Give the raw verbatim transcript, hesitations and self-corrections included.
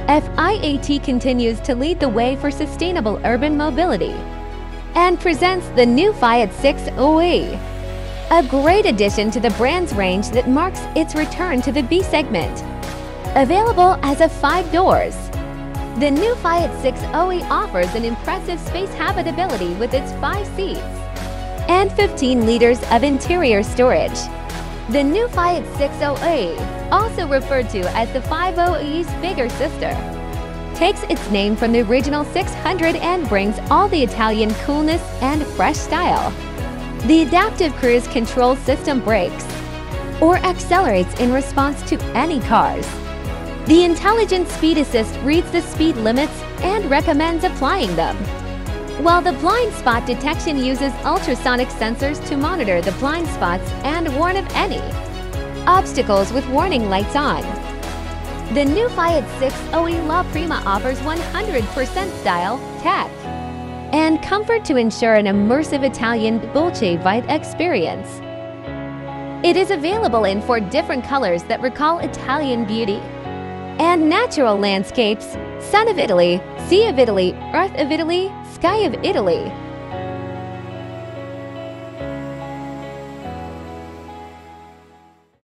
Fiat continues to lead the way for sustainable urban mobility and presents the new Fiat six O E, a great addition to the brand's range that marks its return to the B segment. Available as a five doors, the new Fiat six O E offers an impressive space habitability with its five seats and fifteen liters of interior storage. The new Fiat six O E, also referred to as the five O E's bigger sister, takes its name from the original six hundred and brings all the Italian coolness and fresh style. The adaptive cruise control system brakes or accelerates in response to any cars. The intelligent speed assist reads the speed limits and recommends applying them, while the blind spot detection uses ultrasonic sensors to monitor the blind spots and warn of any obstacles with warning lights on. The new Fiat six O E La Prima offers one hundred percent style, tech, and comfort to ensure an immersive Italian Dolce Vita experience. It is available in four different colors that recall Italian beauty and natural landscapes: Sun of Italy, Sea of Italy, Earth of Italy, Sky of Italy.